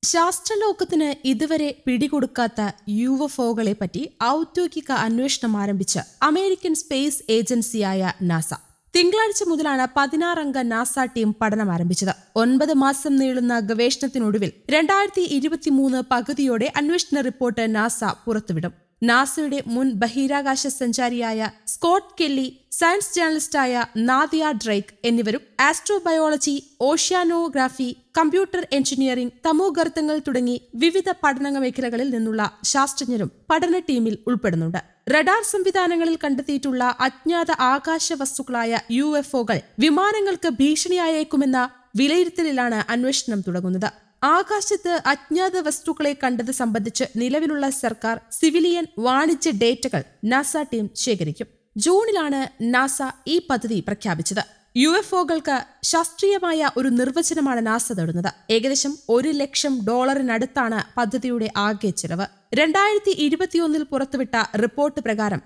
ശാസ്ത്രലോകത്തിന് ഇതുവരെ പിടികൊടുക്കാത്ത UFOകളെ പറ്റി ഔദ്യോഗിക അന്വേഷണം ആരംഭിച്ച് അമേരിക്കൻ സ്പേസ് ഏജൻസിയായ നാസ. തിങ്കളാഴ്ച മുതലാണ് 16-അംഗ നാസ ടീം പഠനം ആരംഭിച്ചത്. 9 മാസം നീളുന്ന ഗവേഷണത്തിനൊടുവിൽ 2023 പകുതിയോടെ അന്വേഷണ റിപ്പോർട്ട് നാസ പുറത്തുവിടും. നാസയുടെ മുൻ ബഹിരാകാശ സഞ്ചാരിയായ സ്കോട്ട് കെല്ലി, സയൻസ് ജേർണലിസ്റ്റായ നാദിയ ഡ്രേക്ക് എന്നിവരും ആസ്ട്രോബയോളജി, ഓഷ്യാനോഗ്രാഫി, കമ്പ്യൂട്ടർ എഞ്ചിനീയറിംഗ്, തമോഗർത്തങ്ങൾ തുടങ്ങി വിവിധ പഠന മേഖലകളിൽ നിന്നുള്ള ശാസ്ത്രജ്ഞരും പഠന ടീമിൽ ഉൾപ്പെടുന്നുണ്ട്. റഡാർ സംവിധാനങ്ങളിൽ കണ്ടെത്തിയിട്ടുള്ള അജ്ഞാത ആകാശ വസ്തുക്കളായ UFOകൾ വിമാനങ്ങൾക്ക് ഭീഷണിയായേക്കുമെന്ന വിലയിരുത്തലിലാണ് അന്വേഷണം തുടങ്ങുന്നത്. ആകാശത്ത് അജ്ഞാത വസ്തുക്കളെ കണ്ടത് സംബന്ധിച്ച് നിലവിലുള്ള സർക്കാർ, സിവിലിയൻ, വാണിജ്യ ഡേറ്റകൾ നാസ ടീം ശേഖരിക്കും. ജൂണിലാണ് നാസ ഈ പദ്ധതി പ്രഖ്യാപിച്ചത്. UFOകൾക്ക് ശാസ്ത്രീയമായ ഒരു നിർവചനമാണ് നാസ തേടുന്നത്. ഏകദേശം $1 ലക്ഷം പദ്ധതിയുടെ ആകെ ചെലവ്. 2021 പുറത്തുവിട്ട റിപ്പോർട്ട് പ്രകാരം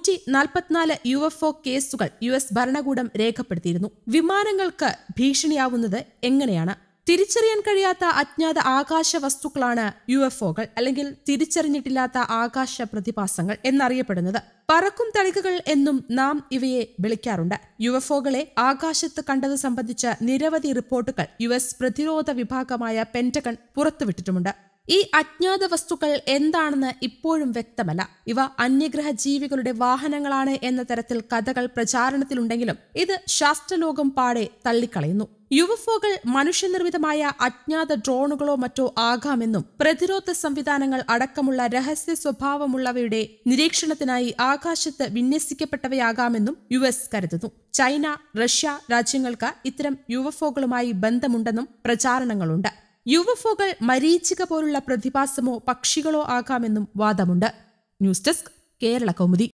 144 UFO കേസുകൾ US ഭരണകൂടം രേഖപ്പെടുത്തിയിരുന്നു. വിമാനങ്ങൾക്ക് ഭീഷണിയാവുന്നത് എങ്ങനെയാണ്? തിരിച്ചറിയാൻ കഴിയാത്ത അജ്ഞാത ആകാശ വസ്തുക്കളാണ് UFOകൾ, അല്ലെങ്കിൽ തിരിച്ചറിഞ്ഞിട്ടില്ലാത്ത ആകാശ പ്രതിഭാസങ്ങൾ എന്നറിയപ്പെടുന്നത്. പറക്കും തളികകൾ എന്നും നാം ഇവയെ വിളിക്കാറുണ്ട്. UFOകളെ ആകാശത്ത് കണ്ടത് സംബന്ധിച്ച നിരവധി റിപ്പോർട്ടുകൾ US പ്രതിരോധ വിഭാഗമായ പെന്റഗൺ പുറത്തുവിട്ടിട്ടുമുണ്ട്. ഈ അജ്ഞാത വസ്തുക്കൾ എന്താണെന്ന് ഇപ്പോഴും വ്യക്തമല്ല. ഇവ അന്യഗ്രഹ ജീവികളുടെ വാഹനങ്ങളാണ് എന്ന തരത്തിൽ കഥകൾ പ്രചാരണത്തിലുണ്ടെങ്കിലും ഇത് ശാസ്ത്രലോകം പാടെ തള്ളിക്കളയുന്നു. UFOകൾ മനുഷ്യനിർമ്മിതമായ അജ്ഞാത ഡ്രോണുകളോ മറ്റോ ആകാമെന്നും പ്രതിരോധ സംവിധാനങ്ങൾ അടക്കമുള്ള രഹസ്യ സ്വഭാവമുള്ളവയുടെ നിരീക്ഷണത്തിനായി ആകാശത്ത് വിന്യസിക്കപ്പെട്ടവയാകാമെന്നും US കരുതുന്നു. ചൈന, റഷ്യ രാജ്യങ്ങൾക്ക് ഇത്തരം UFOകളുമായി ബന്ധമുണ്ടെന്നും പ്രചാരണങ്ങളുണ്ട്. UFOകൾ മരീചിക പോലുള്ള പ്രതിഭാസമോ പക്ഷികളോ ആകാമെന്നും വാദമുണ്ട്. News desk, Kerala Kaumudi.